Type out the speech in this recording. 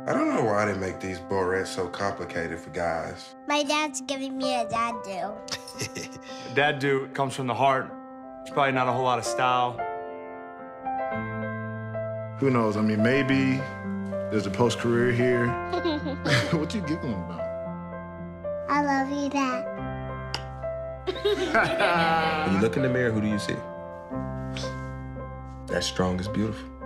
I don't know why they make these barrettes so complicated for guys. My dad's giving me a dad do. Dad do comes from the heart. It's probably not a whole lot of style. Who knows? I mean, maybe there's a post-career here. What you giggling about? I love you, Dad. When you look in the mirror, who do you see? That strong is beautiful.